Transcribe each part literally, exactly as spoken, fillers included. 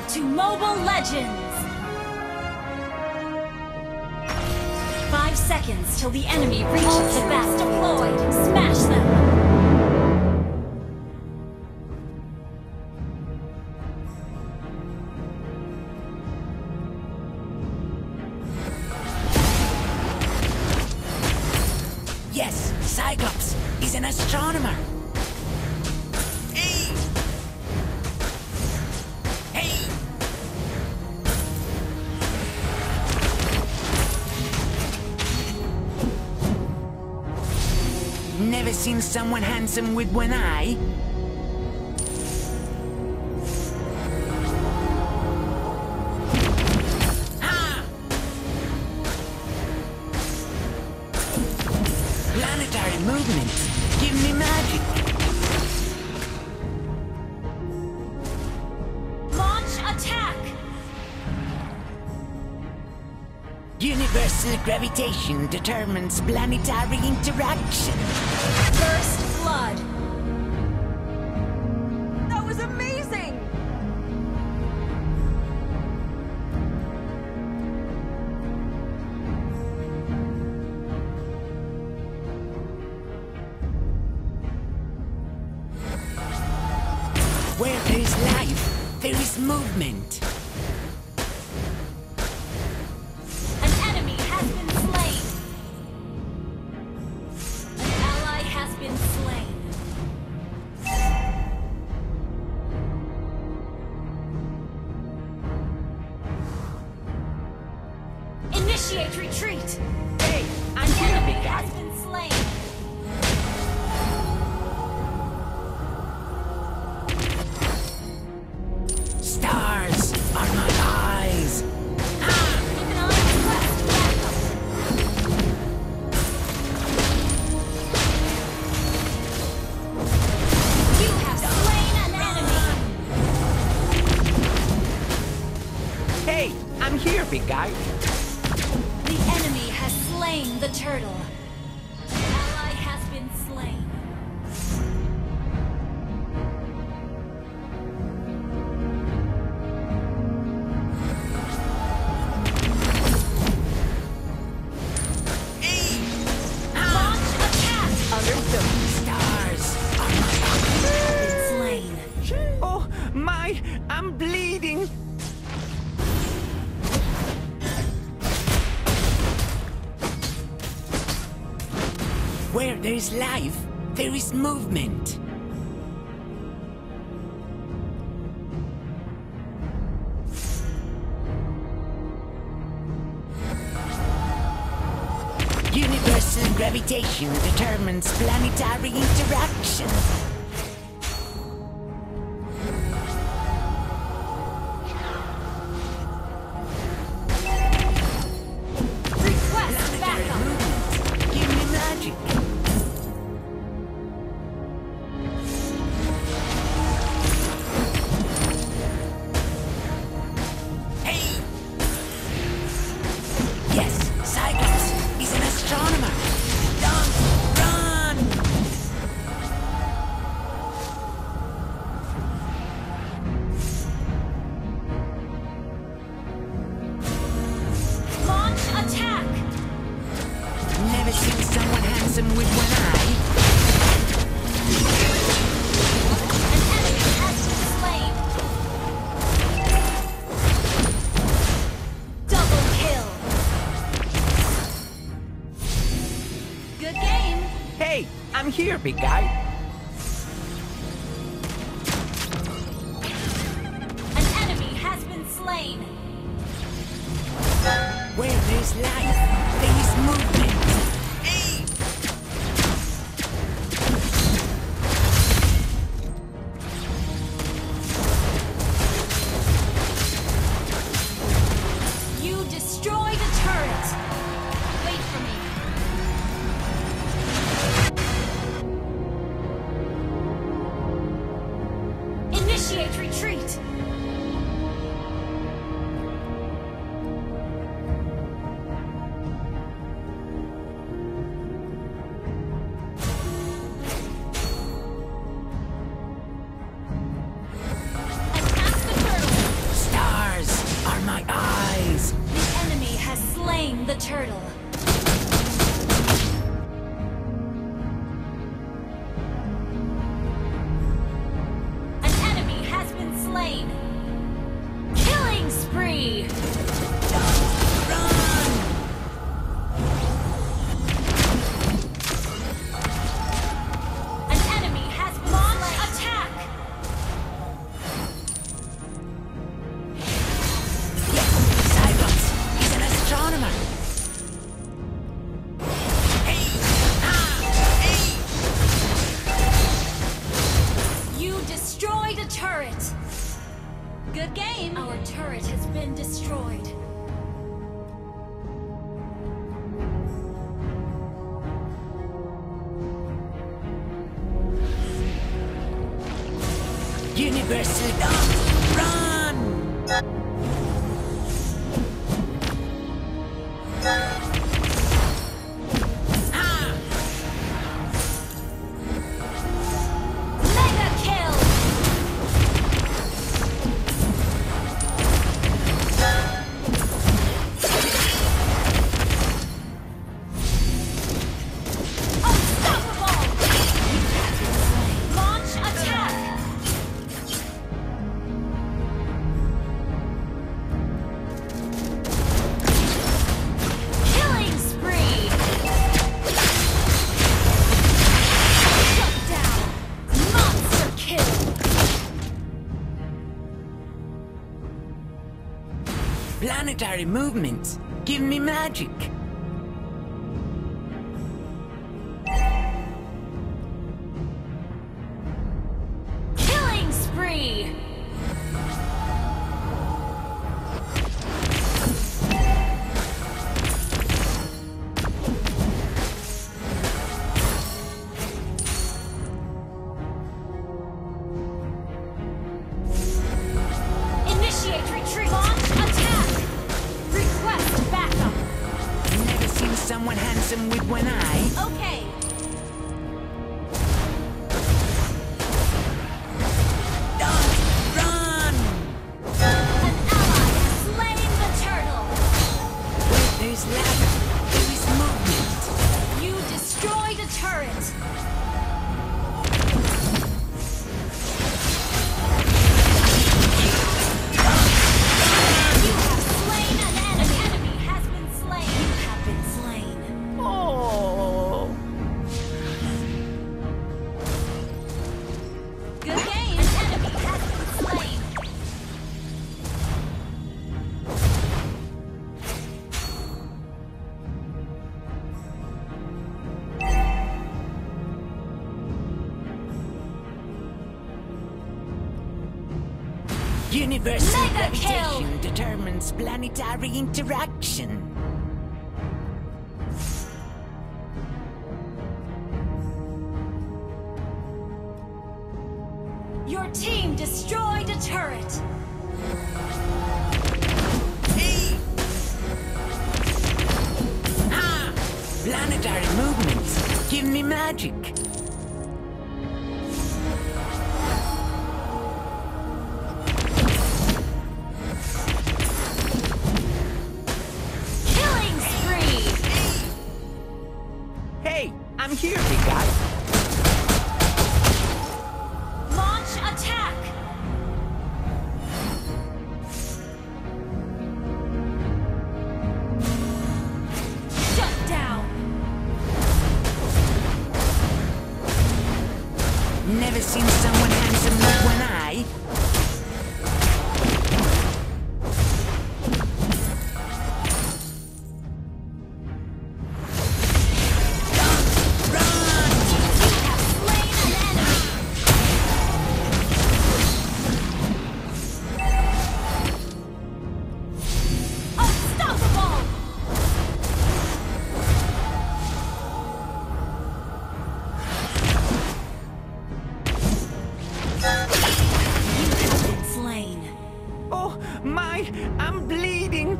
to Mobile Legends! Five seconds till the enemy reaches the best deployed. Smash them! Yes, Cyclops is an astronomer. Hey! Hey! Never seen someone handsome with one eye? Ah! Planetary movement. Give me magic. Launch attack! Universal gravitation determines planetary interaction. First blood! That was amazing! Where there is life, there is movement. An enemy has been slain! An ally has been slain. Initiate retreat! Hey, I'm An here, enemy big guy. has been slain! Stars are my eyes. Even on request, backup. You have slain an enemy! Hey, I'm here, big guy. The enemy has slain the turtle. An ally has been slain. Hey! Launch attack! Understood. Stars are my Been slain. eyes. Oh, my, I'm bleeding. Where there is life, there is movement. Universal gravitation determines planetary interaction. Request Planetary backup. movement. Give me magic. Hey! Yes, Cyclops is an astronomer. Don't run! Launch attack! Never seen someone handsome with one eye. An enemy has been slain. Double kill. Good game. Hey, I'm here, big guy. An enemy has been slain. Where there's life, there is movement. Hey! You destroyed a turret. Wait for me. Initiate retreat. Attack the turtle. Good game! Our turret has been destroyed. Universal Dawn, run! Ah! Mega kill! Unstoppable! Launch attack! Killing spree! Shut down! Monster kill! Planetary movements. Give me magic. Killing spree! Initiate retreat! Launch attack! Request backup! Never seen someone handsome with one eye. Okay. Dawn, run! An ally has slain the turtle! Where there's life, there is movement. You destroyed a turret! You have slain an enemy! An enemy has been slain! You have been slain! Oh! Good game! An enemy has been slain! Universal Mega kill! gravitation determines planetary interaction. Your team destroyed a turret! Hey! Ah! Planetary movements. Give me magic. Killing spree! Hey, I'm here, big guy. Launch attack! Shut down! Never seen someone handsome with one eye. Run! You have slain an enemy! Unstoppable! You have been slain. Oh, my, I'm bleeding.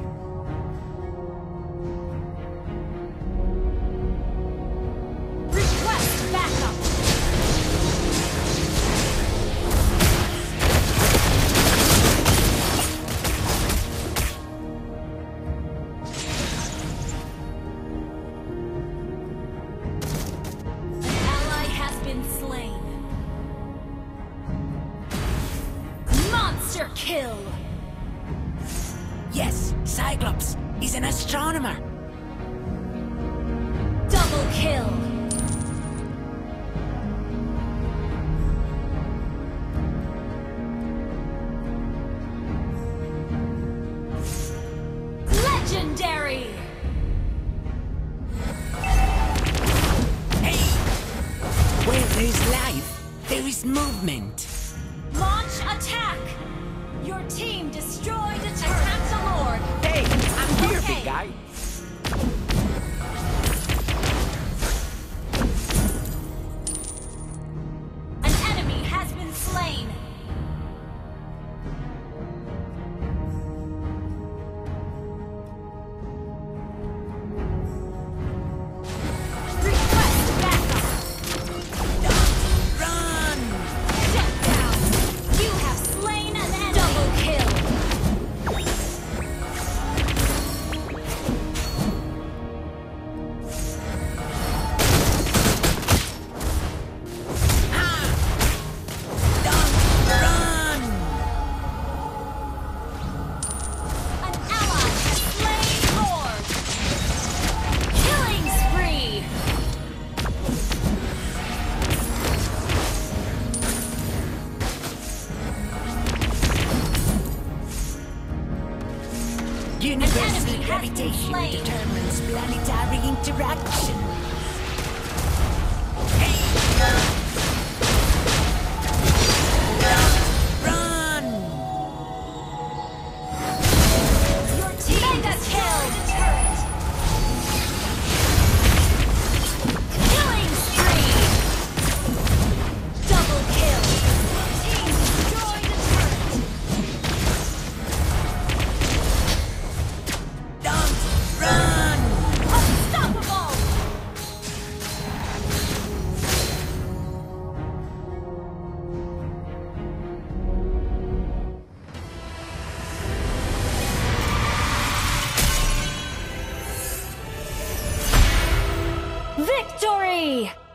Request backup! An ally has been slain. Monster kill! Yes, Cyclops is an astronomer. Double kill! Legendary! Hey! Where there is life, there is movement. Launch attack! Your team destroyed a turret. Attack the Lord. Hey, I'm here, Okay. big guy. An enemy has been slain. Request backup. Run! Shut down. You have slain an enemy. Double kill. Run! An ally has slain Lord. Killing spree. Universal enemy has been gravitation slain. determines planetary interaction. Run! Your team Mega kill. Turret. Killing spree. Double kill. Your team destroyed a turret. Don't run! Unstoppable. Victory!